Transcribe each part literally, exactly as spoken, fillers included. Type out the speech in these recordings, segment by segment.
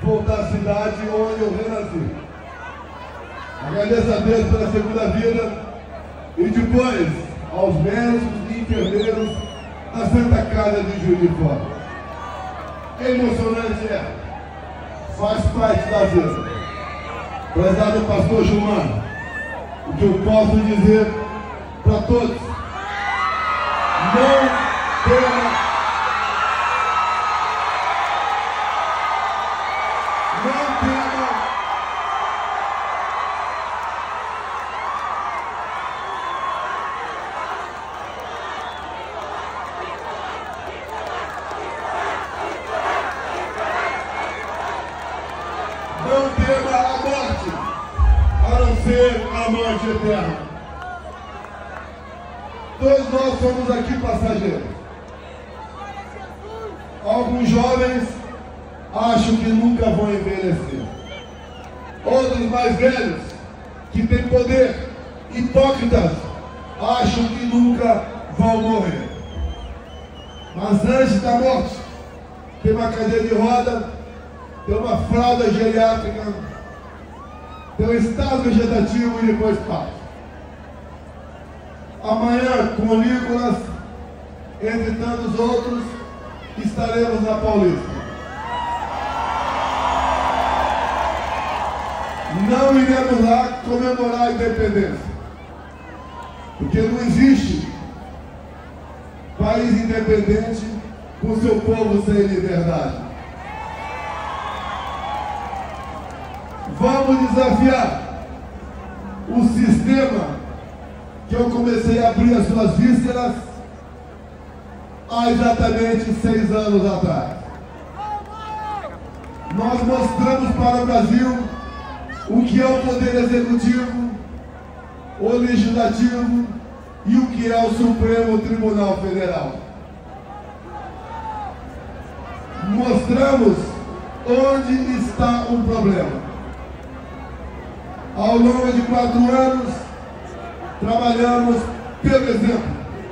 voltar à cidade onde eu renasci. Agradeço a Deus pela segunda vida e depois aos médicos e enfermeiros da Santa Casa de Juiz de Fora. É emocionante, é. Faz parte da vida. Prezado pastor Gilmar, o que eu posso dizer para todos: não tema, não tema, não tema a morte, a não ser a morte eterna. Todos nós somos aqui passageiros. Alguns jovens acham que nunca vão envelhecer. Outros mais velhos, que têm poder, hipócritas, acham que nunca vão morrer. Mas antes da morte, tem uma cadeira de roda, tem uma fralda geriátrica, tem um estado vegetativo e depois parte. Amanhã, com o Nicolas, entre tantos outros, estaremos na Paulista. Não iremos lá comemorar a independência, porque não existe país independente com seu povo sem liberdade. Vamos desafiar o sistema que eu comecei a abrir as suas vísceras há exatamente seis anos atrás. Nós mostramos para o Brasil o que é o Poder Executivo, o Legislativo e o que é o Supremo Tribunal Federal. Mostramos onde está o problema. Ao longo de quatro anos, trabalhamos pelo exemplo.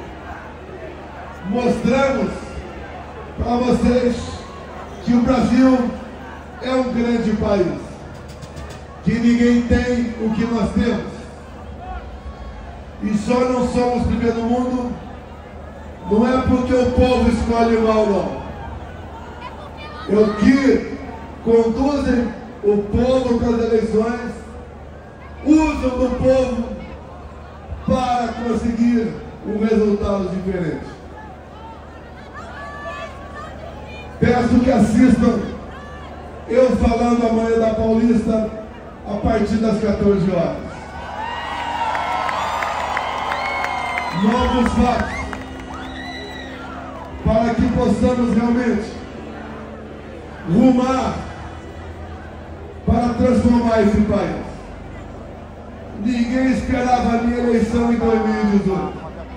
Mostramos para vocês que o Brasil é um grande país, que ninguém tem o que nós temos. E só não somos primeiro do mundo, não é porque o povo escolhe mal, não. Os que conduzem o povo para as eleições usam do povo para conseguir um resultado diferente. Peço que assistam eu falando amanhã da Paulista a partir das quatorze horas. Novos fatos para que possamos realmente rumar para transformar esse país. Ninguém esperava a minha eleição em dois mil e dezoito.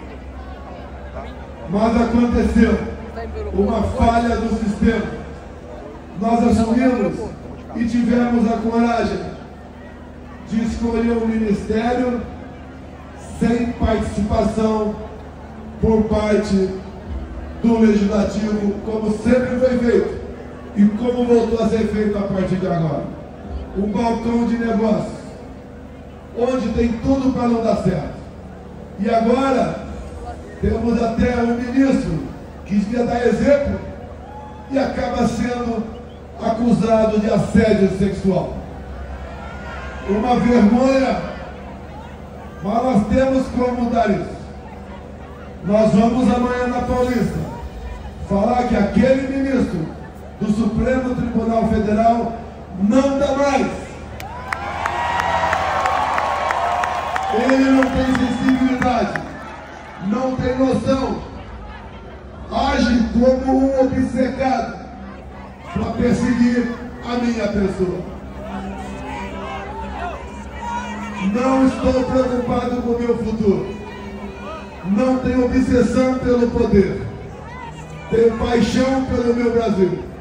Mas aconteceu uma falha do sistema. Nós assumimos e tivemos a coragem de escolher um ministério sem participação por parte do Legislativo, como sempre foi feito e como voltou a ser feito a partir de agora. Um balcão de negócios, onde tem tudo para não dar certo. E agora, temos até um ministro que devia dar exemplo e acaba sendo acusado de assédio sexual. Uma vergonha, mas nós temos como mudar isso. Nós vamos amanhã na Paulista falar que aquele ministro do Supremo Tribunal Federal não dá mais. Ele não tem sensibilidade, não tem noção, age como um obcecado para perseguir a minha pessoa. Não estou preocupado com o meu futuro, não tenho obsessão pelo poder, tenho paixão pelo meu Brasil.